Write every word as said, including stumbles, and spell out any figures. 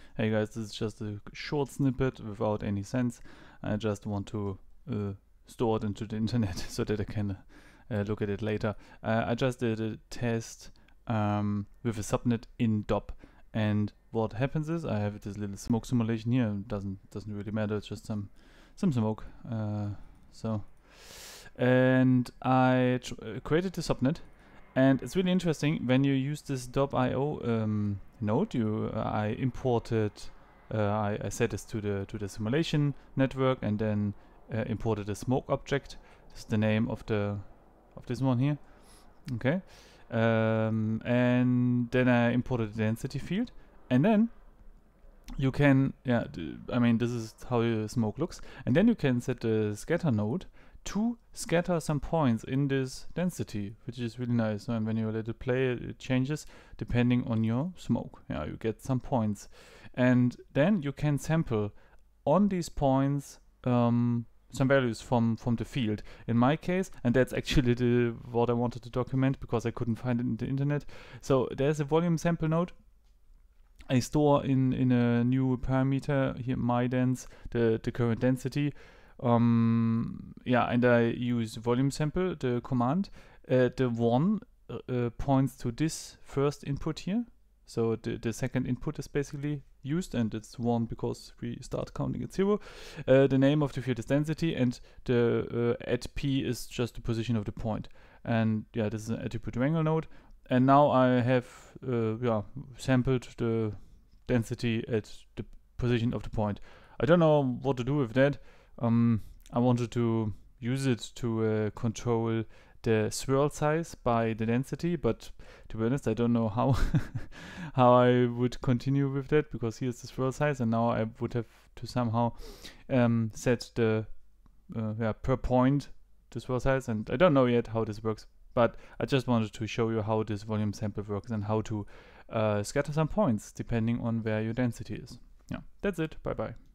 Hey guys, this is just a short snippet without any sense. I just want to uh, store it into the internet so that I can uh, look at it later. Uh, I just did a test um, with a SopNet in D O P, and what happens is I have this little smoke simulation here. It doesn't doesn't really matter. It's just some some smoke. Uh, so, and I tr uh, created the SopNet. And it's really interesting when you use this D O P I O um, node. You, uh, I imported, uh, I, I set this to the to the simulation network, and then uh, imported a smoke object. This is the name of the of this one here. Okay, um, and then I imported the density field, and then you can, yeah, I mean this is how your smoke looks, and then you can set the scatter node to scatter some points in this density, which is really nice. And when you let it play, it changes depending on your smoke. Yeah, you get some points, and then you can sample on these points um, some values from from the field. In my case, and that's actually the what I wanted to document because I couldn't find it in the internet. So there's a volume sample node. I store in in a new parameter here, my dense, the the current density. Um, yeah, and I use VolumeSample, the command. Uh, the one uh, uh, points to this first input here. So the, the second input is basically used, and it's one because we start counting at zero. Uh, the name of the field is density, and the uh, at p is just the position of the point. And yeah, this is an attribute wrangle node. And now I have uh, yeah, sampled the density at the position of the point. I don't know what to do with that. Um, I wanted to use it to uh, control the swirl size by the density, but to be honest, I don't know how how I would continue with that, because here's the swirl size, and now I would have to somehow um, set the uh, yeah, per point the swirl size, and I don't know yet how this works. But I just wanted to show you how this volume sample works and how to uh, scatter some points depending on where your density is. Yeah, that's it. Bye bye.